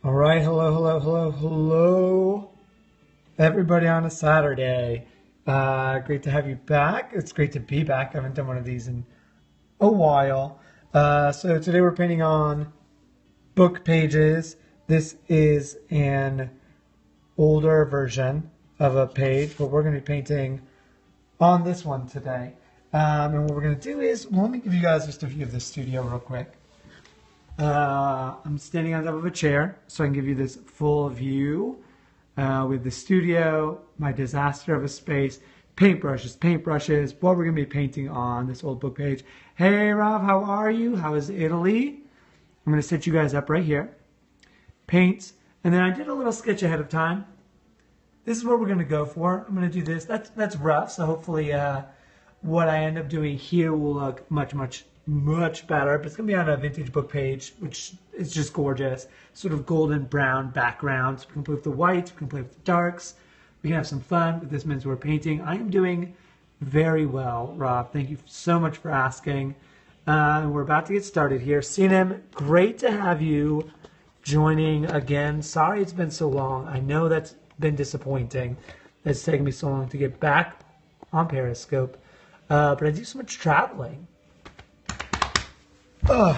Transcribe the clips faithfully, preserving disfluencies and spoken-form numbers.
All right, hello, hello, hello, hello, everybody on a Saturday. Uh, great to have you back. It's great to be back. I haven't done one of these in a while. Uh, so today we're painting on book pages. This is an older version of a page, but we're going to be painting on this one today. Um, and what we're going to do is, well, let me give you guys just a view of the studio real quick. Uh, I'm standing on top of a chair, so I can give you this full view uh, with the studio, my disaster of a space, paintbrushes, paintbrushes, what we're going to be painting on this old book page. Hey, Rob, how are you? How is Italy? I'm going to set you guys up right here. Paints, and then I did a little sketch ahead of time. This is what we're going to go for. I'm going to do this. That's, that's rough, so hopefully uh, what I end up doing here will look much, much much better, but it's going to be on a vintage book page, which is just gorgeous. Sort of golden brown background. So we can play with the whites, we can play with the darks. We can have some fun with this menswear painting. I am doing very well, Rob. Thank you so much for asking. Uh, we're about to get started here. Sinem, great to have you joining again. Sorry it's been so long. I know that's been disappointing. It's taken me so long to get back on Periscope. Uh, but I do so much traveling. Ugh.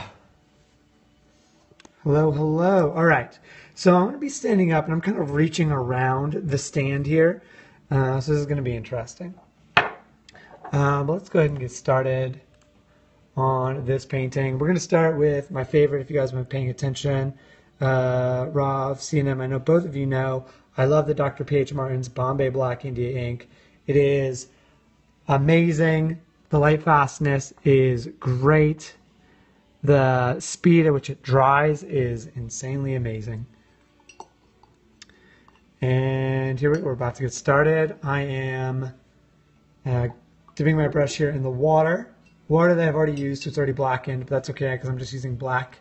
Hello, hello. All right. So I'm going to be standing up and I'm kind of reaching around the stand here. Uh, so this is going to be interesting. Uh, but let's go ahead and get started on this painting. We're going to start with my favorite, if you guys have been paying attention. Uh, Rob, C N M, I know both of you know. I love the Doctor P H Martin's Bombay Black India ink. It is amazing. The light fastness is great. The speed at which it dries is insanely amazing. And here we, we're about to get started. I am uh, dipping my brush here in the water. Water that I've already used, so it's already blackened, but that's okay because I'm just using black.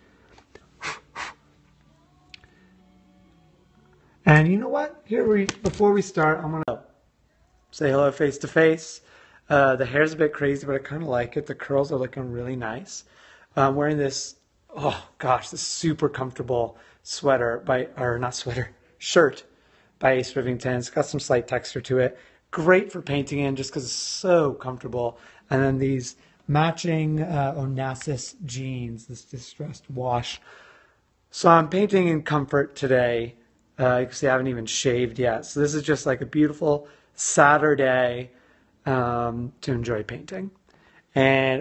And you know what? Here we, before we start, I'm gonna say hello face to face. Uh, the hair's a bit crazy, but I kind of like it. The curls are looking really nice. I'm wearing this, oh gosh, this super comfortable sweater by, or not sweater, shirt by Ace Rivington. It's got some slight texture to it. Great for painting in just because it's so comfortable. And then these matching uh, Onassis jeans, this distressed wash. So I'm painting in comfort today. Uh, you can see I haven't even shaved yet. So this is just like a beautiful Saturday um, to enjoy painting. And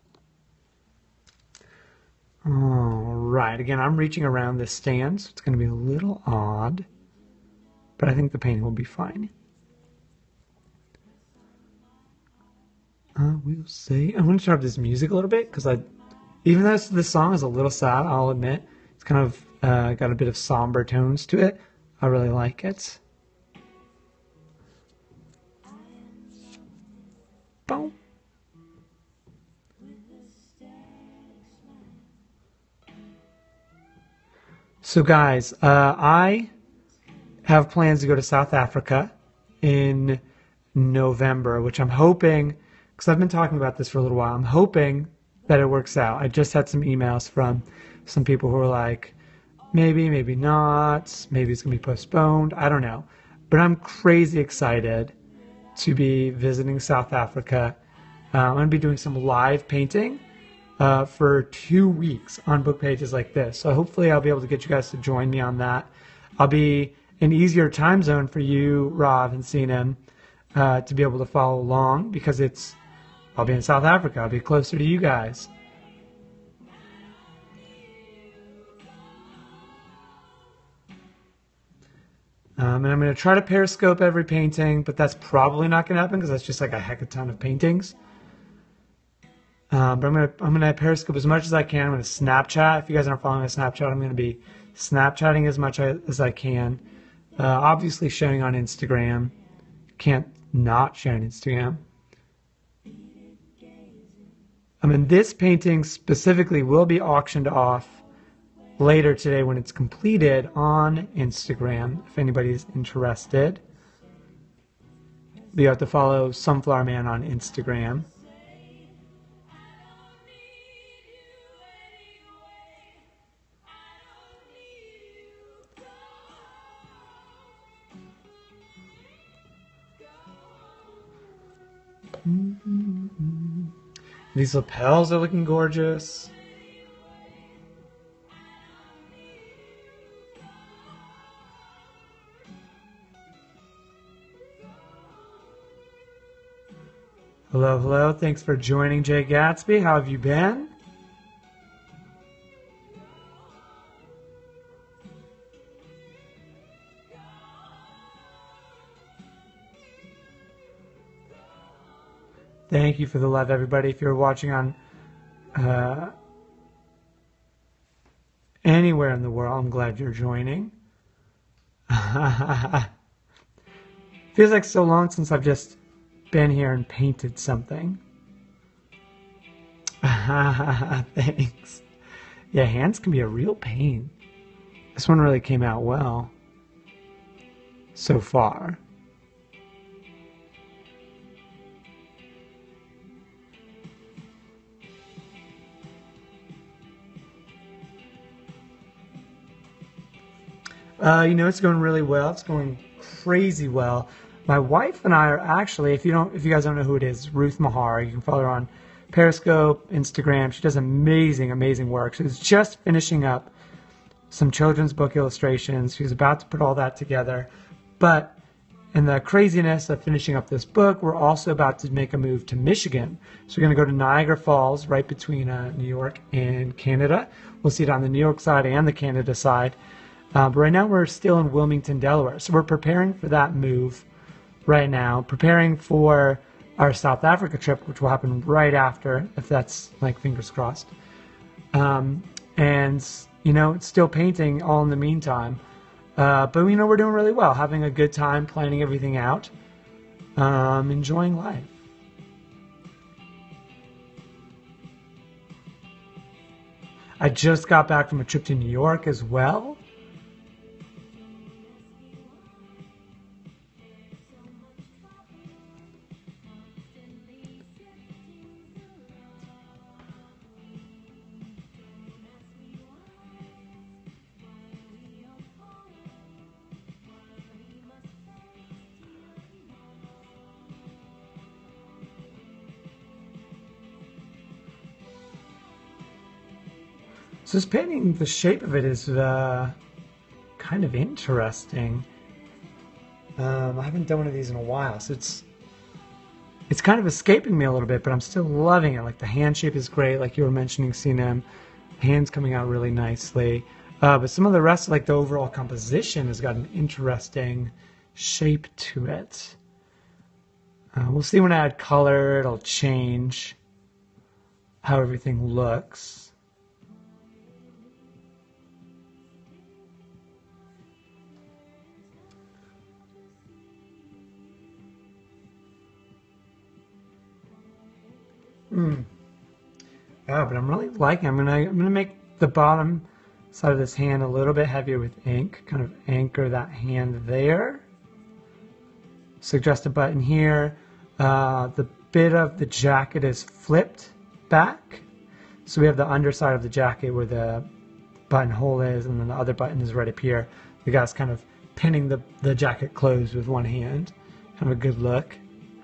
all right, again, I'm reaching around this stand, so it's going to be a little odd, but I think the painting will be fine. Uh, we'll see. I'm going to turn up this music a little bit, because I, even though this song is a little sad, I'll admit, it's kind of uh, got a bit of somber tones to it. I really like it. Boom. So guys, uh, I have plans to go to South Africa in November, which I'm hoping, because I've been talking about this for a little while, I'm hoping that it works out. I just had some emails from some people who were like, maybe, maybe not, maybe it's going to be postponed, I don't know. But I'm crazy excited to be visiting South Africa. Uh, I'm going to be doing some live painting. Uh, for two weeks on book pages like this. So hopefully I'll be able to get you guys to join me on that. I'll be an easier time zone for you, Rob and Sinem, uh, to be able to follow along because it's, I'll be in South Africa. I'll be closer to you guys. Um, and I'm going to try to Periscope every painting, but that's probably not going to happen because that's just like a heck of a ton of paintings. Um, but I'm gonna I'm gonna Periscope as much as I can. I'm gonna Snapchat. If you guys aren't following my Snapchat, I'm gonna be Snapchatting as much as I can. Uh, obviously, sharing on Instagram. Can't not share on Instagram. I mean, this painting specifically will be auctioned off later today when it's completed on Instagram. If anybody's interested, you have to follow Sunflower Man on Instagram. Mm-hmm. These lapels are looking gorgeous. Hello, hello. Thanks for joining, Jay Gatsby. How have you been? Thank you for the love, everybody. If you're watching on uh, anywhere in the world, I'm glad you're joining. Feels like so long since I've just been here and painted something. Thanks. Yeah, hands can be a real pain. This one really came out well so far. Uh, you know, it's going really well. It's going crazy well. My wife and I are actually, if you don't, if you guys don't know who it is, Ruth Mahar. You can follow her on Periscope, Instagram. She does amazing, amazing work. She's just finishing up some children's book illustrations. She's about to put all that together. But in the craziness of finishing up this book, we're also about to make a move to Michigan. So we're going to go to Niagara Falls, right between uh, New York and Canada. We'll see it on the New York side and the Canada side. Uh, but right now we're still in Wilmington, Delaware. So we're preparing for that move right now, preparing for our South Africa trip, which will happen right after, if that's, like, fingers crossed. Um, and, you know, it's still painting all in the meantime. Uh, but, you know, we're doing really well, having a good time, planning everything out, um, enjoying life. I just got back from a trip to New York as well. So this painting, the shape of it is uh, kind of interesting. Um, I haven't done one of these in a while, so it's it's kind of escaping me a little bit, but I'm still loving it. Like, the hand shape is great, like you were mentioning, Sinem. Hands coming out really nicely. Uh, but some of the rest, like the overall composition, has got an interesting shape to it. Uh, we'll see when I add color, it'll change how everything looks. Mm. Yeah, but I'm really liking it. I'm gonna I'm gonna make the bottom side of this hand a little bit heavier with ink, kind of anchor that hand there. Suggest a button here. Uh, the bit of the jacket is flipped back. So we have the underside of the jacket where the buttonhole is, and then the other button is right up here. The guy's kind of pinning the, the jacket closed with one hand. Kind of a good look.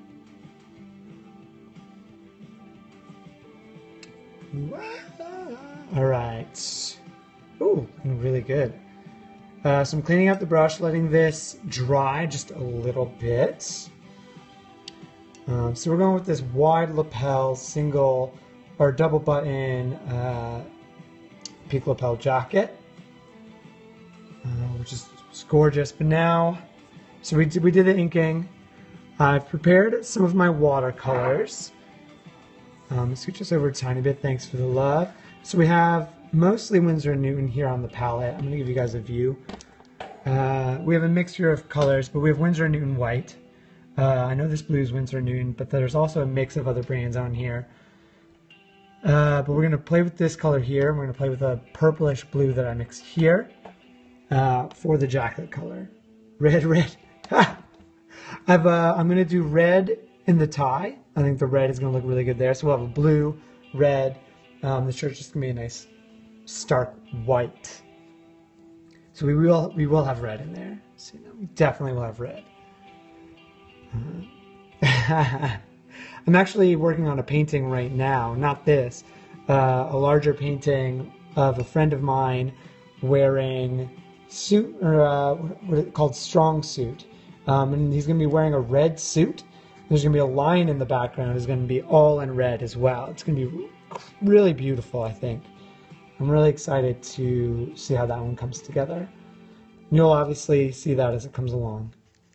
All right. Ooh, looking really good. Uh, so I'm cleaning out the brush, letting this dry just a little bit. Um, so we're going with this wide lapel single or double button uh, peak lapel jacket, uh, which is gorgeous. But now, so we did, we did the inking. I've prepared some of my watercolors. Um, scoot just over a tiny bit. Thanks for the love. So we have mostly Winsor and Newton here on the palette. I'm going to give you guys a view. Uh, we have a mixture of colors, but we have Winsor and Newton white. Uh, I know this blue is Winsor and Newton, but there's also a mix of other brands on here. Uh, but we're going to play with this color here. We're going to play with a purplish blue that I mixed here uh, for the jacket color. Red, red. I've, uh, I'm going to do red in the tie. I think the red is going to look really good there. So we'll have a blue, red. Um, the shirt's just going to be a nice stark white. So we will we will have red in there. So, you know, we definitely will have red. Uh, I'm actually working on a painting right now, not this, uh, a larger painting of a friend of mine wearing suit, or uh, what is it called, strong suit. Um, and he's going to be wearing a red suit. There's going to be a line in the background. It's going to be all in red as well. It's going to be really beautiful, I think. I'm really excited to see how that one comes together. You'll obviously see that as it comes along.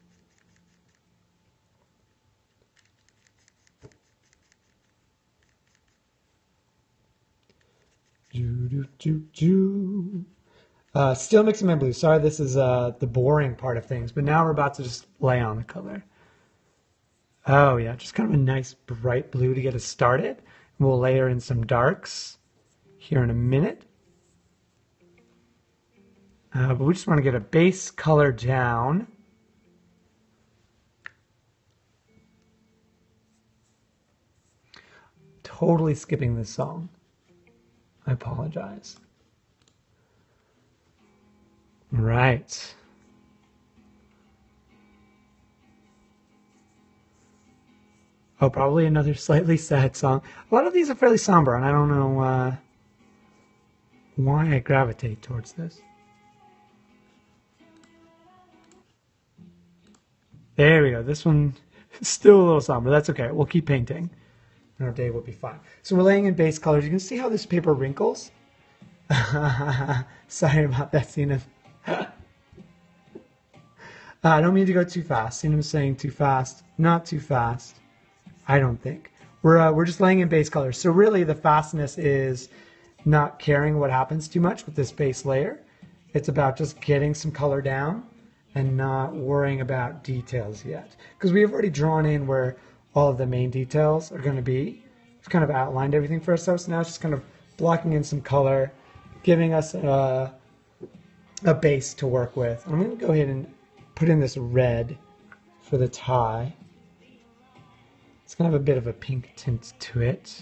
Do, do, do, do. Uh, still mixing my blue. Sorry, this is uh, the boring part of things, but now we're about to just lay on the color. Oh yeah, just kind of a nice bright blue to get us started. We'll layer in some darks here in a minute. Uh, but we just want to get a base color down. Totally skipping this song. I apologize. Right. Oh, probably another slightly sad song. A lot of these are fairly somber, and I don't know uh, why I gravitate towards this. There we go. This one is still a little somber. That's okay. We'll keep painting, and our day will be fine. So we're laying in base colors. You can see how this paper wrinkles. Sorry about that, Sina. uh, I don't mean to go too fast. Sina was saying too fast. Not too fast. I don't think. We're, uh, we're just laying in base colors. So really the fastness is not caring what happens too much with this base layer. It's about just getting some color down and not worrying about details yet. Because we have already drawn in where all of the main details are going to be. We've kind of outlined everything for ourselves. Now it's just kind of blocking in some color, giving us a, a base to work with. I'm going to go ahead and put in this red for the tie. It's going to have a bit of a pink tint to it.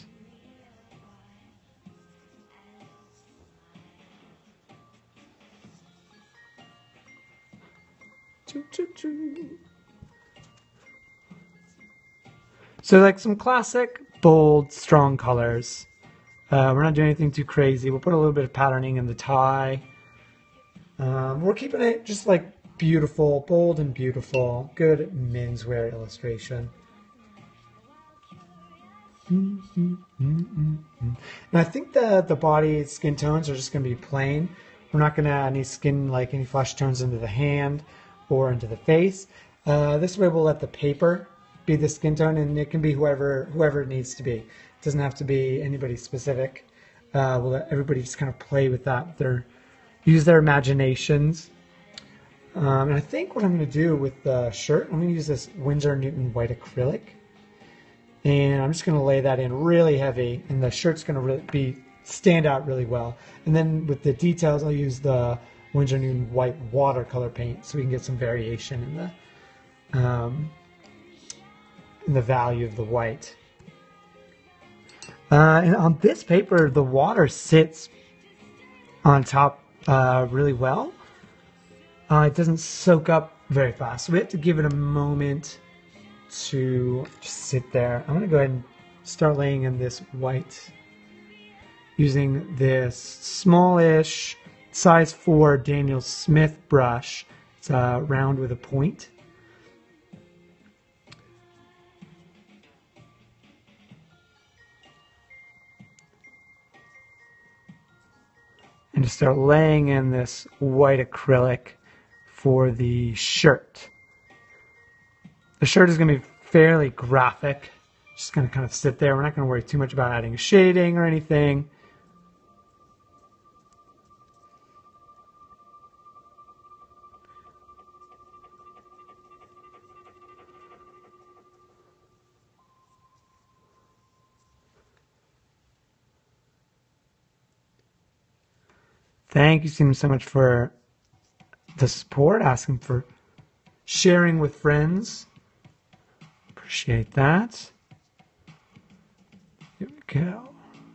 So like some classic, bold, strong colors. Uh, we're not doing anything too crazy. We'll put a little bit of patterning in the tie. Um, we're keeping it just like beautiful, bold and beautiful. Good menswear illustration. Mm, mm, mm, mm, mm. And I think the the body skin tones are just going to be plain. We're not going to add any skin, like any flesh tones into the hand or into the face. Uh, this way we'll let the paper be the skin tone, and it can be whoever whoever it needs to be. It doesn't have to be anybody specific. Uh, we'll let everybody just kind of play with that. Their use their imaginations. Um, and I think what I'm going to do with the shirt, I'm going to use this Winsor Newton white acrylic. And I'm just going to lay that in really heavy, and the shirt's going to really be stand out really well. And then with the details, I'll use the Winsor Newton white watercolor paint, so we can get some variation in the um, in the value of the white. Uh, and on this paper, the water sits on top uh, really well. Uh, it doesn't soak up very fast, so we have to give it a moment to just sit there. I'm going to go ahead and start laying in this white using this smallish size four Daniel Smith brush. It's uh, round with a point. And just start laying in this white acrylic for the shirt. The shirt is going to be fairly graphic. Just going to kind of sit there. We're not going to worry too much about adding shading or anything. Thank you so much for the support, asking for sharing with friends. Appreciate that. Here we go.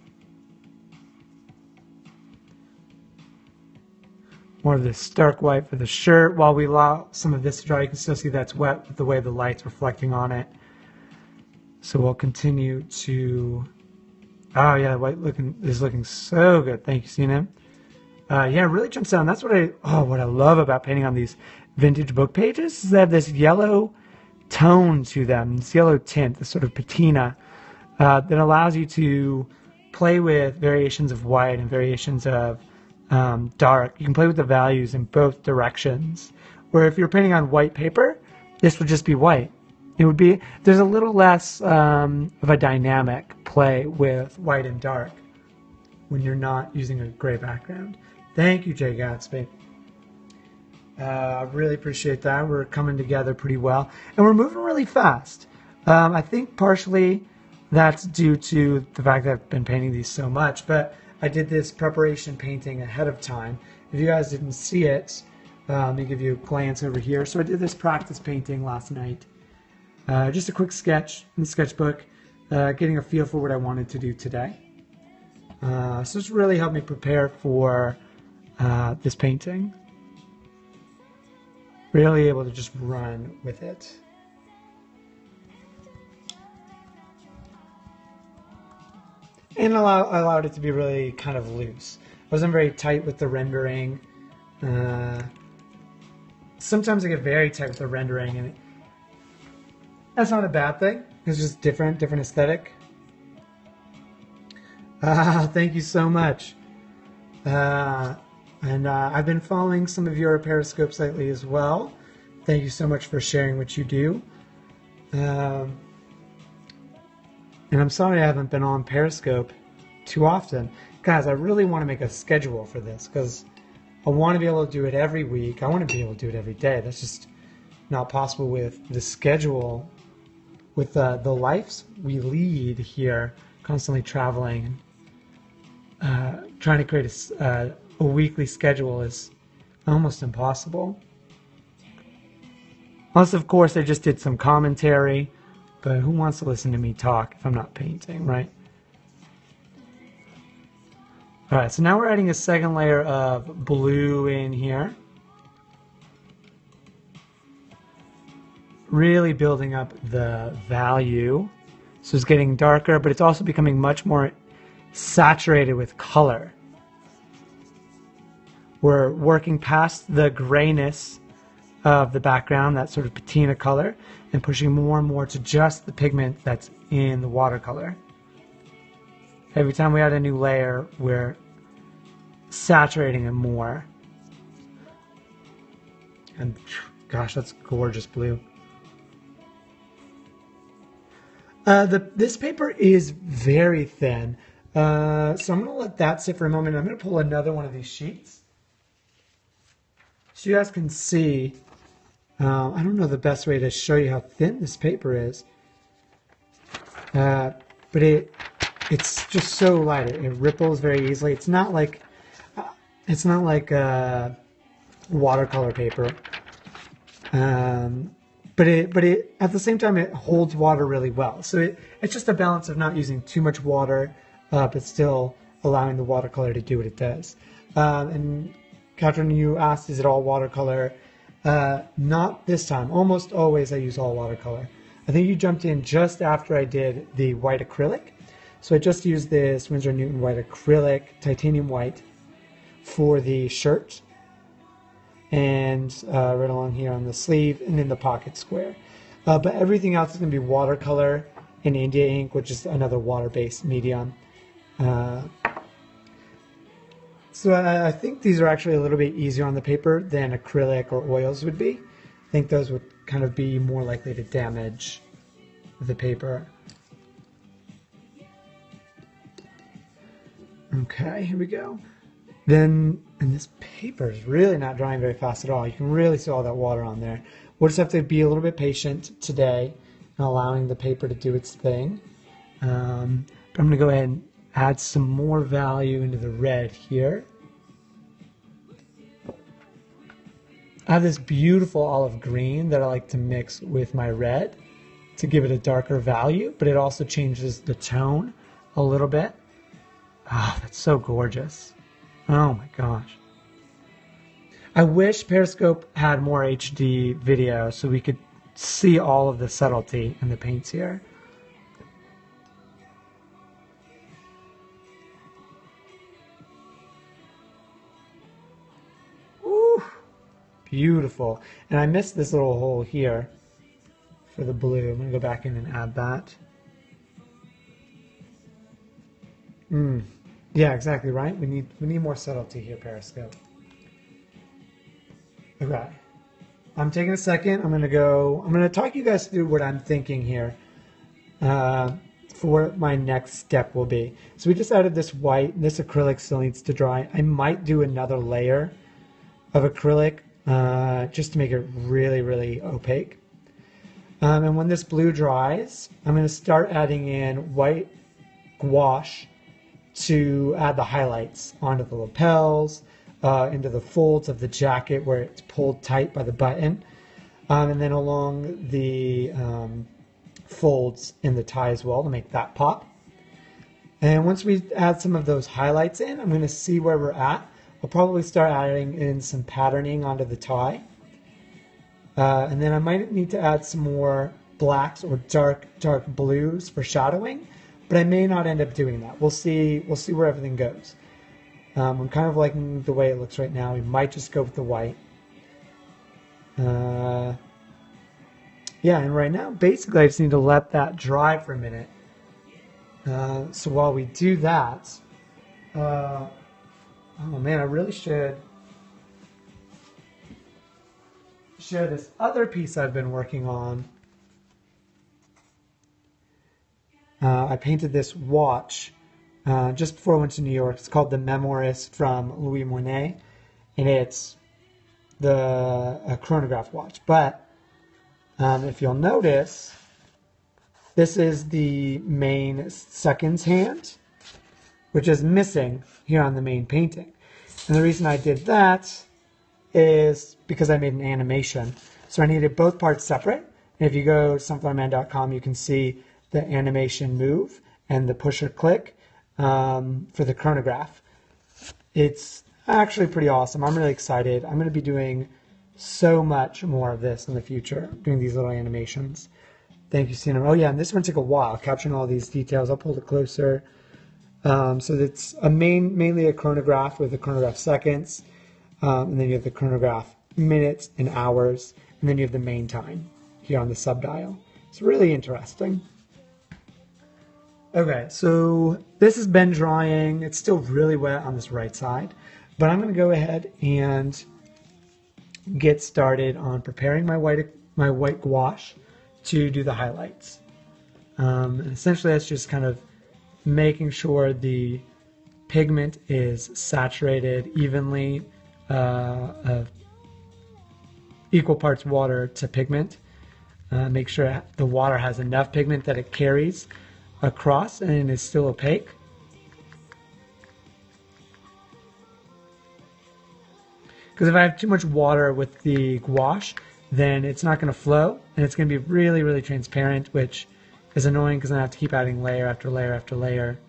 More of this stark white for the shirt. While we allow some of this to dry, you can still see that's wet with the way the light's reflecting on it. So we'll continue to, oh yeah, white looking is looking so good. Thank you, Sina. Uh, yeah, it really jumps out. And that's what I, oh, what I love about painting on these vintage book pages is they have this yellow tone to them, this yellow tint, this sort of patina uh, that allows you to play with variations of white and variations of um, dark. You can play with the values in both directions. Where if you're painting on white paper, this would just be white. It would be, there's a little less um, of a dynamic play with white and dark when you're not using a gray background. Thank you, Jay Gatsby. I uh, really appreciate that. We're coming together pretty well. And we're moving really fast. Um, I think partially that's due to the fact that I've been painting these so much, but I did this preparation painting ahead of time. If you guys didn't see it, uh, let me give you a glance over here. So I did this practice painting last night. Uh, just a quick sketch in the sketchbook, uh, getting a feel for what I wanted to do today. Uh, so it's really helped me prepare for uh, this painting. Really able to just run with it. And allow, allowed it to be really kind of loose. I wasn't very tight with the rendering. Uh, sometimes I get very tight with the rendering, and it, that's not a bad thing. It's just different, different aesthetic. Ah, thank you so much. Uh, and uh, I've been following some of your Periscopes lately as well. Thank you so much for sharing what you do. Um, and I'm sorry I haven't been on Periscope too often. Guys, I really want to make a schedule for this because I want to be able to do it every week. I want to be able to do it every day. That's just not possible with the schedule, with uh, the lives we lead here, constantly traveling. Uh, trying to create a, uh, a weekly schedule is almost impossible. Unless, of course, I just did some commentary, but who wants to listen to me talk if I'm not painting, right? All right, so now we're adding a second layer of blue in here. Really building up the value. So it's getting darker, but it's also becoming much more saturated with color. We're working past the grayness of the background, that sort of patina color, and pushing more and more to just the pigment that's in the watercolor. Every time we add a new layer, we're saturating it more. And gosh, that's gorgeous blue. Uh, the, this paper is very thin. Uh, so I'm going to let that sit for a moment. I'm going to pull another one of these sheets so you guys can see. Uh, I don't know the best way to show you how thin this paper is, uh, but it it's just so light. It, it ripples very easily. It's not like uh, it's not like uh, watercolor paper, um, but it but it at the same time it holds water really well. So it, it's just a balance of not using too much water. Uh, but still allowing the watercolor to do what it does. Um, and Catherine, you asked, is it all watercolor? Uh, not this time. Almost always I use all watercolor. I think you jumped in just after I did the white acrylic. So I just used this Winsor and Newton white acrylic, titanium white, for the shirt. And uh, right along here on the sleeve and in the pocket square. Uh, but everything else is going to be watercolor and India ink, which is another water-based medium. Uh, so I, I think these are actually a little bit easier on the paper than acrylic or oils would be. I think those would kind of be more likely to damage the paper. Okay, here we go. Then, and this paper is really not drying very fast at all. You can really see all that water on there. We'll just have to be a little bit patient today and allowing the paper to do its thing. Um, but I'm going to go ahead and add some more value into the red here. I have this beautiful olive green that I like to mix with my red to give it a darker value, but it also changes the tone a little bit. Ah, oh, that's so gorgeous. Oh my gosh. I wish Periscope had more H D video so we could see all of the subtlety in the paints here. Beautiful. And I missed this little hole here for the blue. I'm going to go back in and add that. Mm. Yeah, exactly right. We need we need more subtlety here, Periscope. Okay. I'm taking a second. I'm going to go, I'm going to talk you guys through what I'm thinking here uh, for what my next step will be. So we just added this white. This acrylic still needs to dry. I might do another layer of acrylic uh, just to make it really, really opaque. Um, and when this blue dries, I'm going to start adding in white gouache to add the highlights onto the lapels, uh, into the folds of the jacket where it's pulled tight by the button, um, and then along the um, folds in the tie as well to make that pop. And once we add some of those highlights in, I'm going to see where we're at. I'll probably start adding in some patterning onto the tie. Uh, and then I might need to add some more blacks or dark, dark blues for shadowing. But I may not end up doing that. We'll see. We'll see where everything goes. Um, I'm kind of liking the way it looks right now. We might just go with the white. Uh, yeah, and right now, basically, I just need to let that dry for a minute. Uh, so while we do that, uh, oh man, I really should share this other piece I've been working on. Uh, I painted this watch uh, just before I went to New York. It's called the Memoirist from Louis Moinet, and it's the a chronograph watch. But um, if you'll notice, this is the main seconds hand, which is missing here on the main painting. And the reason I did that is because I made an animation. So I needed both parts separate. And if you go to sunflower man dot com, you can see the animation move and the push or click um, for the chronograph. It's actually pretty awesome. I'm really excited. I'm going to be doing so much more of this in the future, doing these little animations. Thank you, Sina. Oh yeah, and this one took a while, capturing all these details. I'll pull it closer. Um, so it's a main, mainly a chronograph with the chronograph seconds, um, and then you have the chronograph minutes and hours, and then you have the main time here on the subdial. It's really interesting. Okay, so this has been drying. It's still really wet on this right side, but I'm going to go ahead and get started on preparing my white my white gouache to do the highlights. Um, and essentially, that's just kind of making sure the pigment is saturated evenly, uh, of equal parts water to pigment. Uh, make sure the water has enough pigment that it carries across and is still opaque. Because if I have too much water with the gouache, then it's not going to flow, and it's going to be really, really transparent, which is annoying because I have to keep adding layer after layer after layer.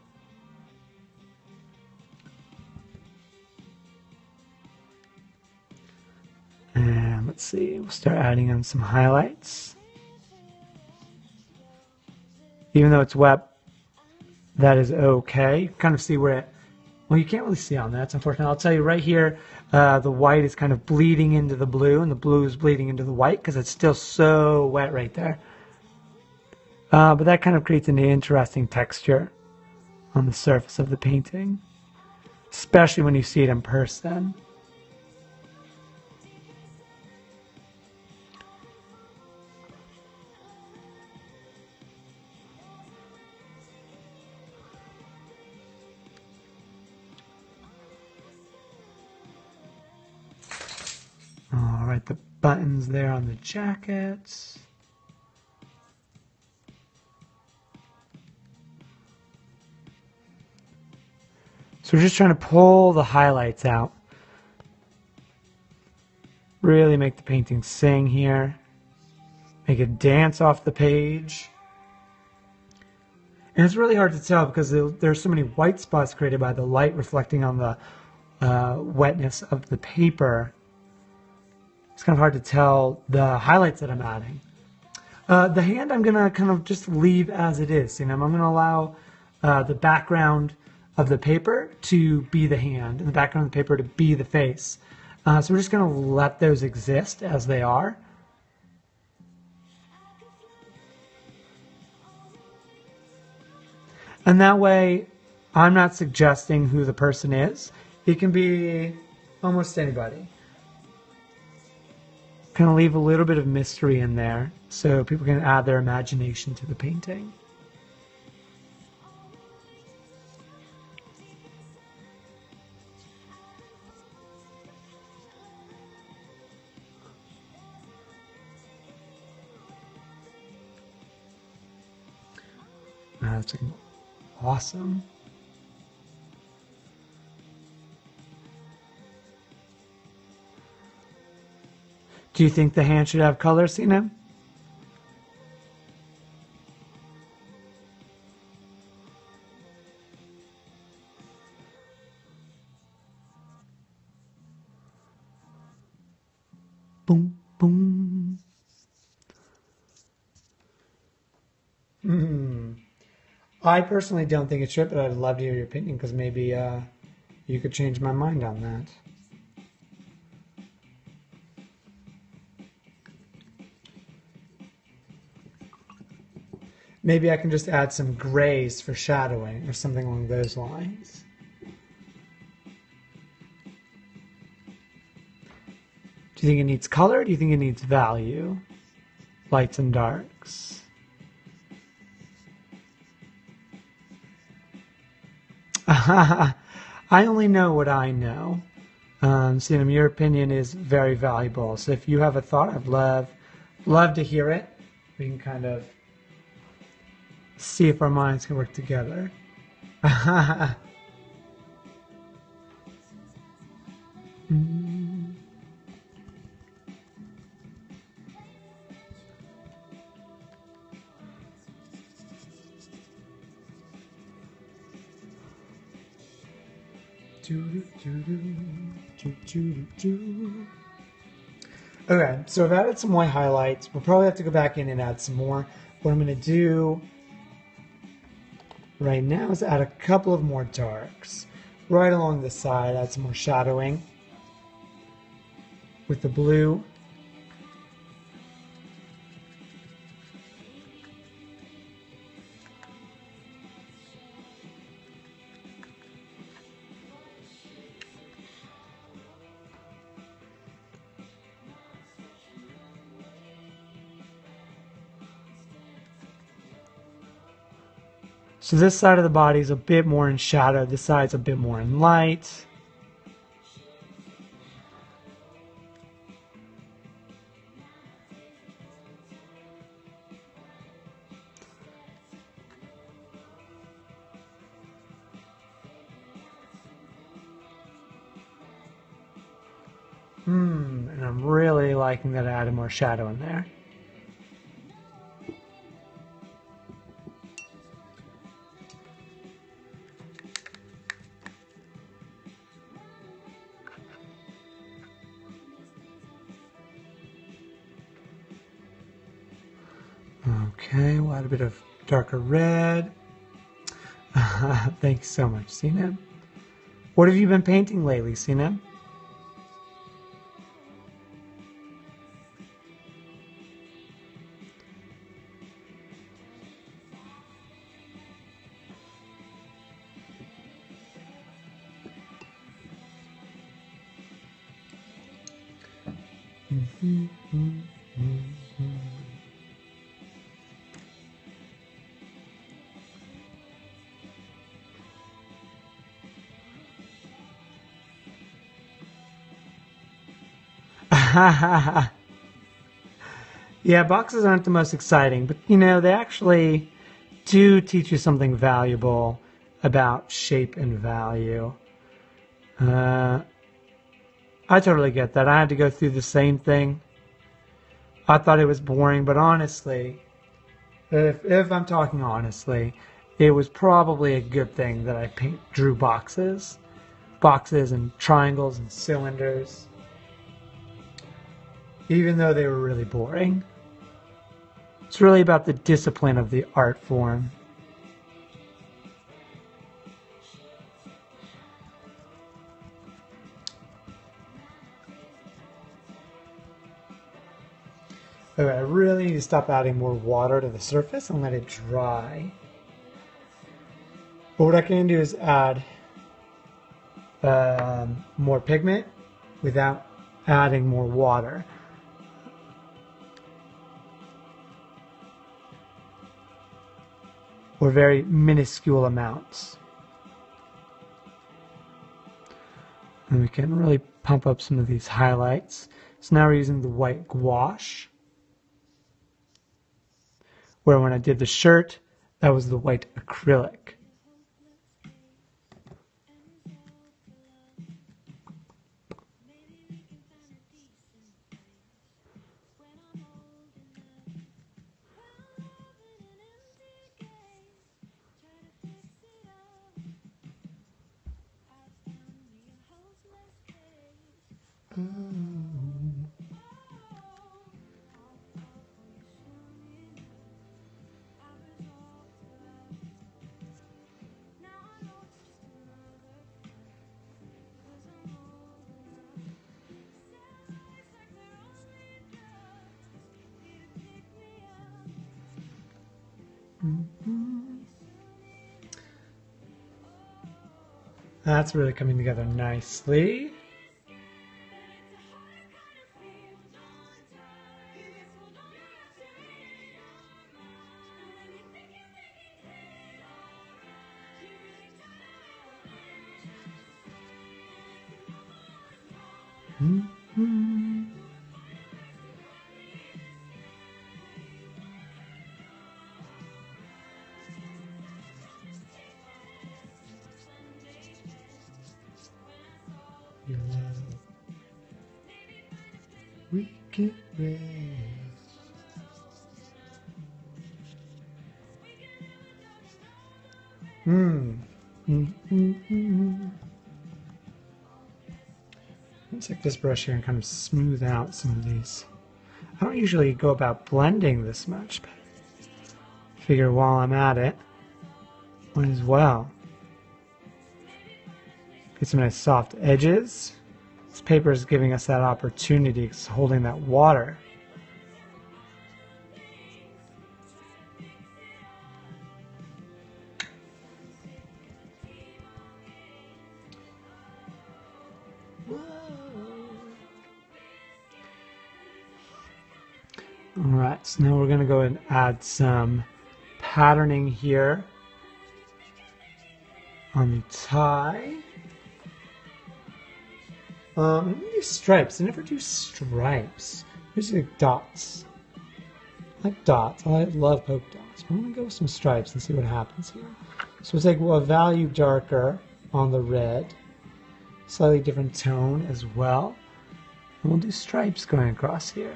And let's see, we'll start adding in some highlights. Even though it's wet, that is okay. You can kind of see where it, well, you can't really see on that. It's unfortunate. I'll tell you right here, uh, the white is kind of bleeding into the blue, and the blue is bleeding into the white because it's still so wet right there. Uh, but that kind of creates an interesting texture on the surface of the painting, especially when you see it in person. All right, the buttons there on the jackets. So we're just trying to pull the highlights out. Really make the painting sing here. Make it dance off the page. And it's really hard to tell because there's so many white spots created by the light reflecting on the uh, wetness of the paper. It's kind of hard to tell the highlights that I'm adding. Uh, the hand I'm going to kind of just leave as it is. You know, I'm going to allow uh, the background of the paper to be the hand and the background of the paper to be the face. Uh, so we're just going to let those exist as they are. And that way, I'm not suggesting who the person is. It can be almost anybody. Kind of leave a little bit of mystery in there so people can add their imagination to the painting. Uh, that's awesome. Do you think the hand should have colors in it? Boom, boom. Hmm. I personally don't think it should, but I'd love to hear your opinion because maybe uh, you could change my mind on that. Maybe I can just add some grays for shadowing or something along those lines. Do you think it needs color or do you think it needs value? Lights and darks. I only know what I know. Um, so, you know, your opinion is very valuable. So if you have a thought, I'd love, love to hear it. We can kind of see if our minds can work together. mm. Okay, so I've added some white highlights. We'll probably have to go back in and add some more. What I'm going to do right now is add a couple of more darks. Right along the side, add some more shadowing with the blue. So this side of the body is a bit more in shadow, this side's a bit more in light. Hmm, and I'm really liking that I added more shadow in there. Okay, we'll add a bit of darker red. Thanks so much, Sina. What have you been painting lately, Sina? Mm-hmm, mm-hmm, mm-hmm. Yeah, boxes aren't the most exciting, but you know, they actually do teach you something valuable about shape and value. Uh, I totally get that. I had to go through the same thing. I thought it was boring, but honestly, if, if I'm talking honestly, it was probably a good thing that I paint, drew boxes. Boxes and triangles and cylinders. Even though they were really boring. It's really about the discipline of the art form. Okay, I really need to stop adding more water to the surface and let it dry. But what I can do is add um, more pigment without adding more water. Or very minuscule amounts. And we can really pump up some of these highlights. So now we're using the white gouache. Where when I did the shirt, that was the white acrylic. That's really coming together nicely. Mm-hmm. Your love, we can raise. Hmm. Mm-hmm. Let's take this brush here and kind of smooth out some of these. I don't usually go about blending this much, but I figure while I'm at it, might as well. Get some nice soft edges. This paper is giving us that opportunity. It's holding that water. Alright, so now we're going to go and add some patterning here on the tie. Um, I'm going to do stripes. I never do stripes. I just like dots. I like dots. I love polka dots. But I'm going to go with some stripes and see what happens here. So we'll take a value darker on the red. Slightly different tone as well. And we'll do stripes going across here.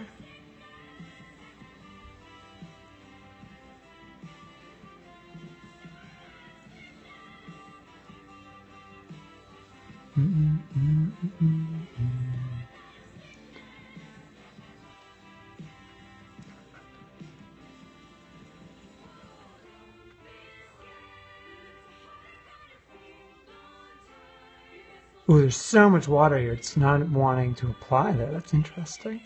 Mm-mm, mm-mm, mm-mm. Ooh, there's so much water here. It's not wanting to apply there. That's interesting.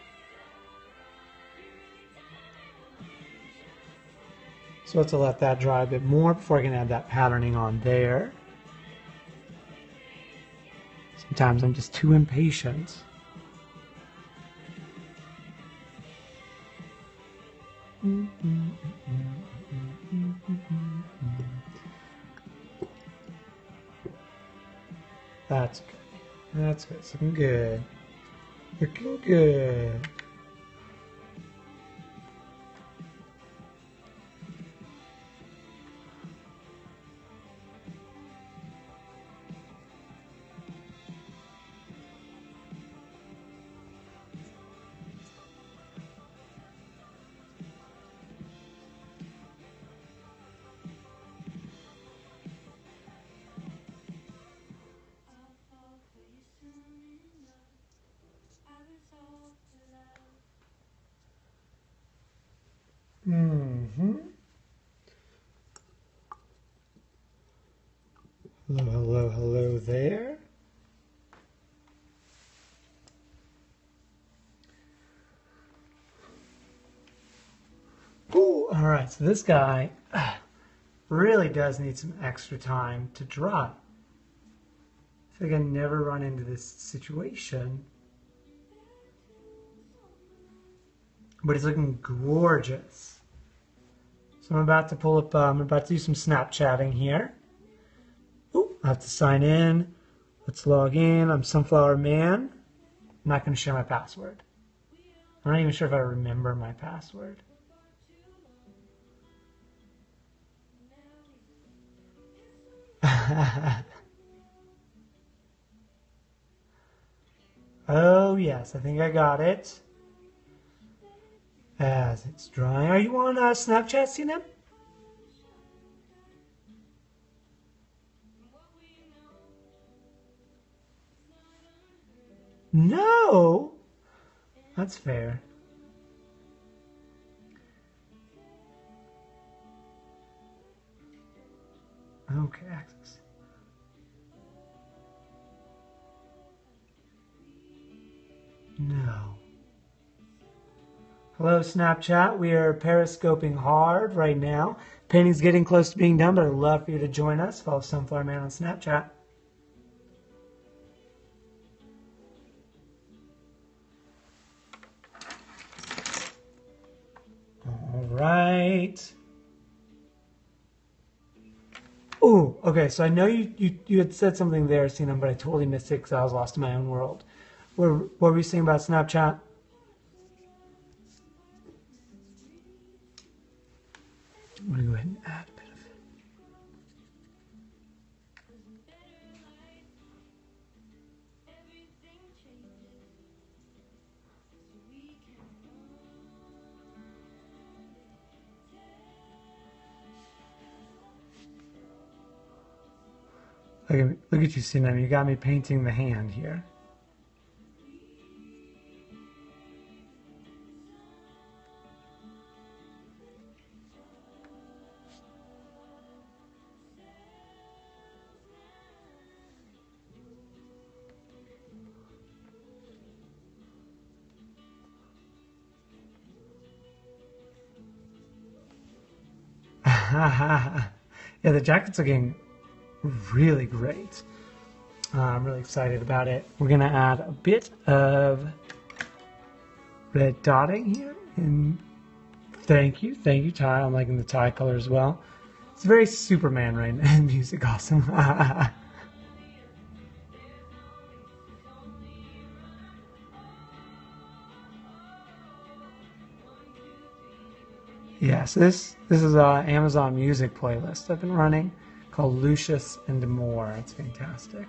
So let's let that dry a bit more before I can add that patterning on there. Sometimes I'm just too impatient. That's good. That's good. It's looking good. Looking good. Mm-hmm. Hello, hello, hello there. All right, so this guy uh, really does need some extra time to dry. I feel like I never run into this situation. But it's looking gorgeous. So I'm about to pull up, um, I'm about to do some Snapchatting here. Ooh, I have to sign in. Let's log in. I'm Sunflower Man. I'm not going to share my password. I'm not even sure if I remember my password. Oh, yes, I think I got it. As it's drying. Are you on uh, Snapchat, C N M? No! That's fair. Okay, access. No. Hello, Snapchat. We are periscoping hard right now. Painting's getting close to being done, but I'd love for you to join us. Follow Sunflower Man on Snapchat. All right. Oh, okay. So I know you, you, you had said something there, Sina, but I totally missed it because I was lost in my own world. What, what were you saying about Snapchat? I'm going to go ahead and add a bit of it. Look at, look at you, Sina. You got me painting the hand here. Yeah, the jacket's looking really great. Uh, I'm really excited about it. We're going to add a bit of red dotting here. And thank you. Thank you, Ty. I'm liking the tie color as well. It's very Superman right now. Music awesome. Yes, this this is an Amazon Music playlist I've been running called Lucius and More. It's fantastic.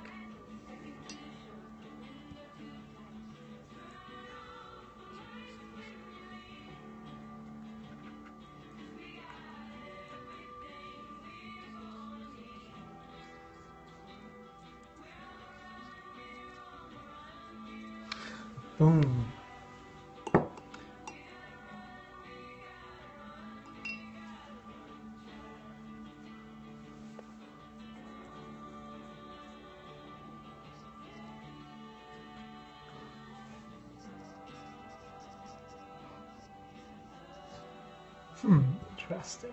Boom. Hmm, interesting.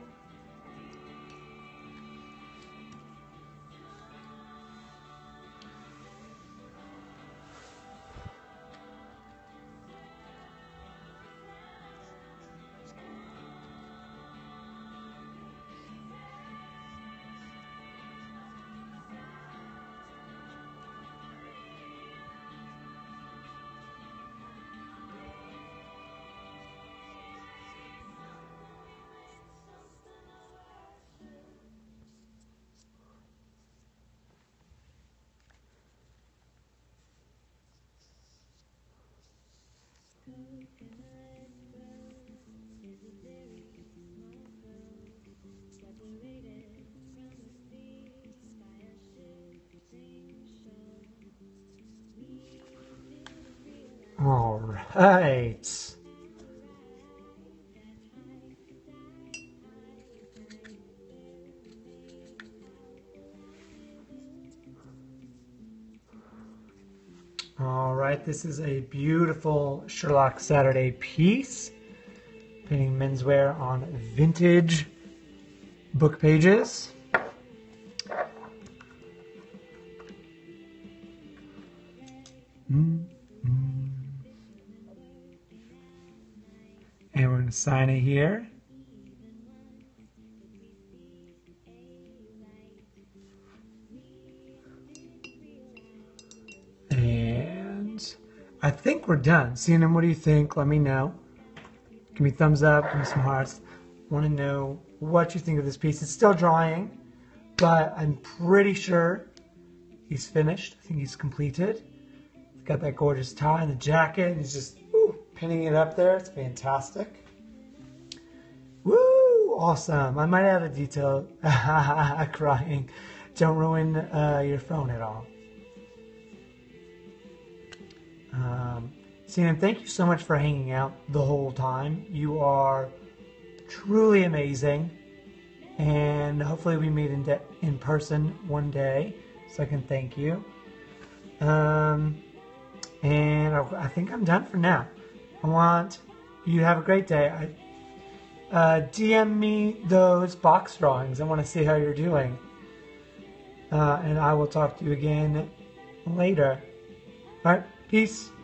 All right. All right, this is a beautiful Sherlock Saturday piece. painting menswear on vintage book pages. Mm, mm. And we're going to sign it here. And I think we're done. C N M, what do you think? Let me know. Give me a thumbs up, give me some hearts. I want to know what you think of this piece. It's still drying, but I'm pretty sure he's finished. I think he's completed. He's got that gorgeous tie and the jacket. He's just woo, pinning it up there. It's fantastic. Woo! Awesome. I might add a detail. Crying. Don't ruin uh, your phone at all. Um, C N M, thank you so much for hanging out the whole time. You are truly amazing. And hopefully we meet in, in person one day so I can thank you. Um, and I, I think I'm done for now. I want you to have a great day. I, uh, D M me those box drawings. I want to see how you're doing. Uh, and I will talk to you again later. All right, peace.